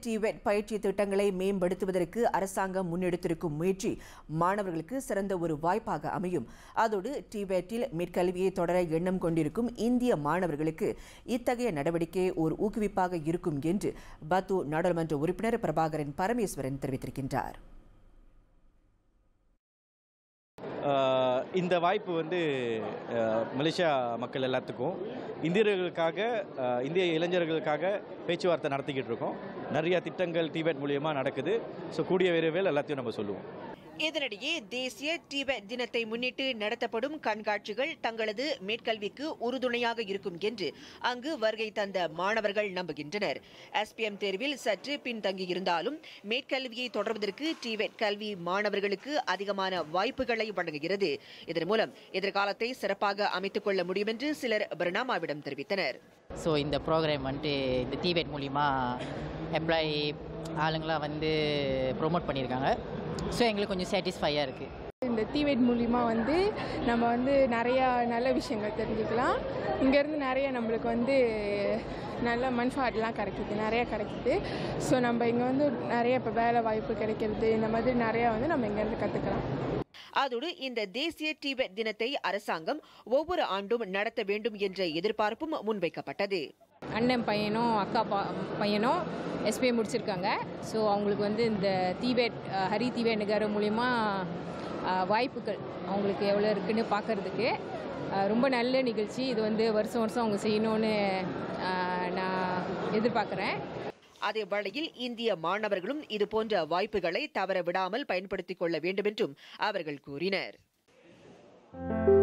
Tibet பயிற்சி திட்டங்களை மேம்படுத்துவதற்கு அரசாங்கம் முன்னெடுத்திருக்கும் முயற்சி மாணவர்களுக்கு சிறந்த ஒரு வாய்ப்பாக அமையும். அதோடு டிபெட்டில் மேற்கல்வியை தொடர எண்ணம் கொண்டிருக்கும் இந்திய மாணவர்களுக்கு இத்தகைய நடவடிக்கை ஒரு ஊக்குவிப்பாக இருக்கும் என்று பத்து நாடாளுமன்ற உறுப்பினர் பிரபாகரன் பரமேஸ்வரன் தெரிவித்திருக்கின்றார். இந்த வாய்ப்பு மலேசியா மக்கள் எல்லாத்துக்கும் இந்தியர்களுக்காக இந்திய இளைஞர்களுக்காக பேச்சுவார்த்தை நடத்திக்கிட்டு இருக்கோம். நிறைய திட்டங்கள் டிபெட் மூலியமாக நடக்குது. ஸோ கூடிய விரைவில் எல்லாத்தையும் நம்ம சொல்லுவோம். இதனிடையே தேசிய டிபெட் தினத்தை முன்னிட்டு நடத்தப்படும் கண்காட்சிகள் தங்களது மேற்கல்விக்கு உறுதுணையாக இருக்கும் என்று அங்கு வருகை தந்த மாணவர்கள் நம்புகின்றனர். SPM தேர்வில் சற்று பின்தங்கியிருந்தாலும் மேற்கல்வியை தொடர்வதற்கு டிபெட் கல்வி மாணவர்களுக்கு அதிகமான வாய்ப்புகளை வழங்குகிறது. இதன் மூலம் எதிர்காலத்தை சிறப்பாக அமைத்துக் கொள்ள முடியும் என்று சிலர் பர்னாமாவிடம் தெரிவித்தனர். இந்த ப்ரோக்ராம் இந்த டிபெட் மூலிமா அப்ளை ஆளுங்களாம் ப்ரொமோட் பண்ணியிருக்காங்க. ஸோ எங்களுக்கு கொஞ்சம் சாட்டிஸ்ஃபையாக இருக்குது. இந்த டிபெட் மூலிமா நம்ம நிறையா நல்ல விஷயங்கள் தெரிஞ்சுக்கலாம். இங்கேருந்து நிறைய நம்மளுக்கு நல்ல மன்ஃபாட்லாம் நிறையா கிடைக்குது. ஸோ நம்ம இங்கே நிறைய இப்போ வேலை வாய்ப்பு கிடைக்கிறது, இந்த மாதிரி நிறையா நம்ம இங்கேருந்து கற்றுக்கலாம். அதோடு இந்த தேசிய டிபெட் தினத்தை அரசாங்கம் ஒவ்வொரு ஆண்டும் நடத்த வேண்டும் என்ற எதிர்பார்ப்பும் முன்வைக்கப்பட்டது. அண்ணன் பையனும் அக்கா பையனும் SPM முடிச்சிருக்காங்க. ஸோ அவங்களுக்கு இந்த டிபெட் ஹரி டிபெட் நிகர மூலிமா வாய்ப்புகள் அவங்களுக்கு எவ்வளோ இருக்குன்னு பார்க்கறதுக்கு ரொம்ப நல்ல நிகழ்ச்சி. இது வருஷம் வருஷம் அவங்க செய்யணும்னு நான் எதிர்பார்க்குறேன். அதே வேளையில் இந்திய மாணவர்களும் இதுபோன்ற வாய்ப்புகளை தவற விடாமல் பயன்படுத்திக் கொள்ள வேண்டும் என்றும் அவர்கள் கூறினர்.